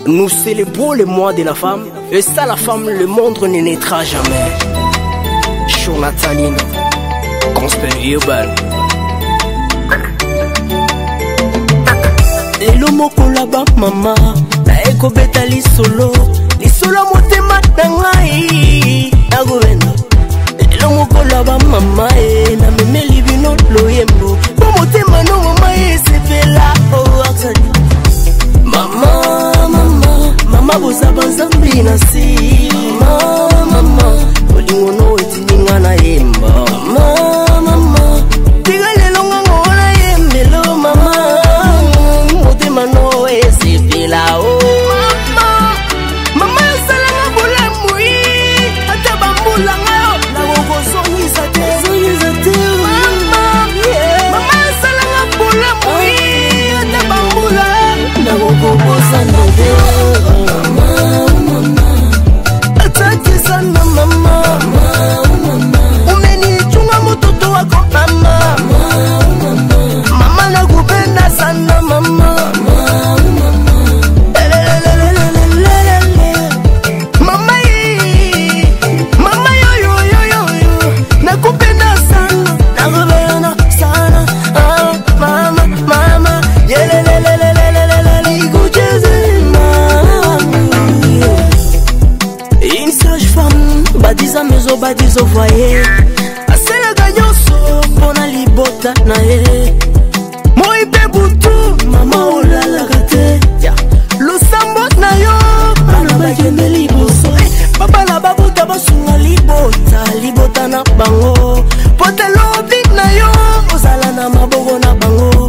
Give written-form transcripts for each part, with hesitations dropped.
Nous célébrons le mois de la femme, et ça la femme, le monde ne naîtra jamais. Show Nataline, Gospel Urban. Elo moko laba mama, na eko beta li solo motema nangai, na govendo. Elo moko laba mama, na meme libino loyembo, po motema no mama se fela oh aksani. Mama boza banzambi na si. Mama olingo no etinga na yemba. Mama tiga lelo ngona na yembelo mama. Motema no esipila o. Mama salanga bola mui. Ata bambula ngayo na gogo zongisa te. Mama salanga bola mui. Ata bambula na gogo bozana de. Badizo voye asela ganyoso pona libota na ye moi bebutu mama olala kate lusambo na yo bana bagende liboso baba la babuta basunga libota na bango pote lobi na yo ozala na mabogo na bango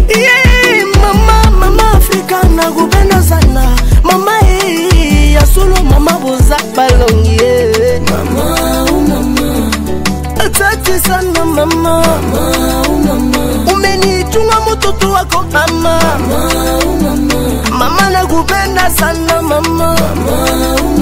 mama Afrika na gubenda sana mama ya solo mama boza balongi Asante sana mama, umenitunga mtoto wako mama, mama nakupenda sana mama.